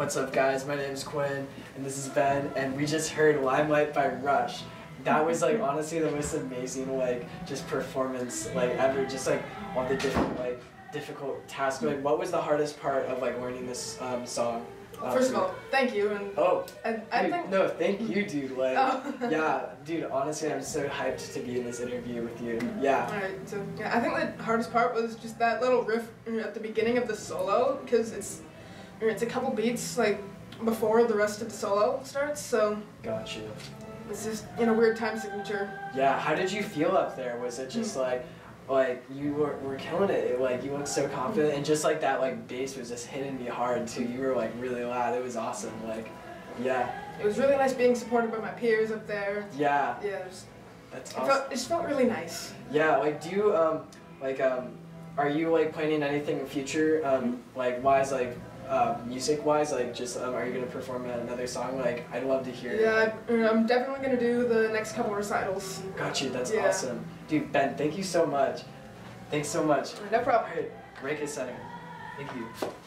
What's up guys, my name is Quinn and this is Ben and we just heard Limelight by Rush. That was like honestly the most amazing like just performance like ever, just like all the different like difficult tasks. Like what was the hardest part of like learning this song? First of all, thank you. And I think no, thank you, dude. Like, yeah, dude. Honestly, I'm so hyped to be in this interview with you. Yeah. All right. So yeah, I think the hardest part was just that little riff at the beginning of the solo, because it's a couple beats like before the rest of the solo starts. So. Got you. It's just weird time signature. Yeah. How did you feel up there? Was it just like you were killing it, like you looked so confident, and just like that like bass was just hitting me hard too. You were like really loud. It was awesome. Like, yeah. It was really nice being supported by my peers up there. Yeah. Yeah. That's awesome. It just felt really nice. Yeah. Like, do you are you like planning anything in future like wise like music wise, like just are you gonna perform another song? Like I'd love to hear. Yeah, I'm definitely gonna do the next couple recitals. Got you. That's awesome, dude. Ben, thank you so much. Thanks so much. No problem. All right, Riekes Center. Thank you.